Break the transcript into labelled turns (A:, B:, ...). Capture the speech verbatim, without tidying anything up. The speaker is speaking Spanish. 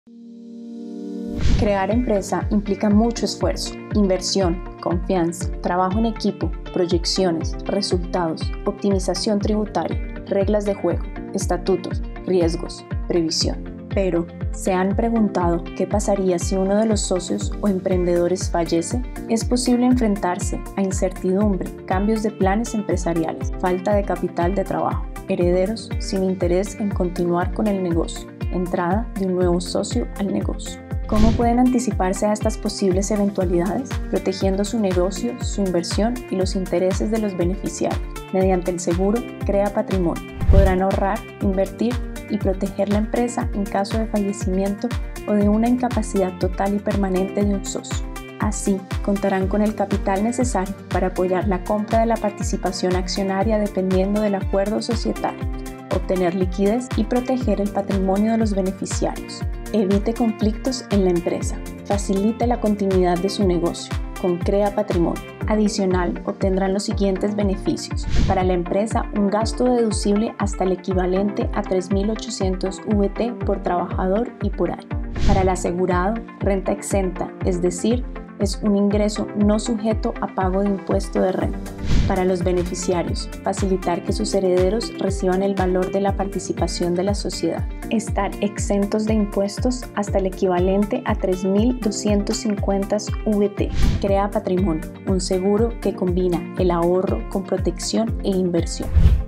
A: Crear empresa implica mucho esfuerzo, inversión, confianza, trabajo en equipo, proyecciones, resultados, optimización tributaria, reglas de juego, estatutos, riesgos, previsión. Pero, ¿se han preguntado qué pasaría si uno de los socios o emprendedores fallece? Es posible enfrentarse a incertidumbre, cambios de planes empresariales, falta de capital de trabajo, herederos sin interés en continuar con el negocio, entrada de un nuevo socio al negocio. ¿Cómo pueden anticiparse a estas posibles eventualidades? Protegiendo su negocio, su inversión y los intereses de los beneficiarios. Mediante el seguro Crea Patrimonio, podrán ahorrar, invertir y proteger la empresa en caso de fallecimiento o de una incapacidad total y permanente de un socio. Así, contarán con el capital necesario para apoyar la compra de la participación accionaria dependiendo del acuerdo societario, obtener liquidez y proteger el patrimonio de los beneficiarios. Evite conflictos en la empresa. Facilite la continuidad de su negocio con Crea Patrimonio. Adicional, obtendrán los siguientes beneficios. Para la empresa, un gasto deducible hasta el equivalente a tres mil ochocientos V T por trabajador y por año. Para el asegurado, renta exenta, es decir, es un ingreso no sujeto a pago de impuesto de renta. Para los beneficiarios, facilitar que sus herederos reciban el valor de la participación de la sociedad. Estar exentos de impuestos hasta el equivalente a tres mil doscientos cincuenta V T. Crea Patrimonio, un seguro que combina el ahorro con protección e inversión.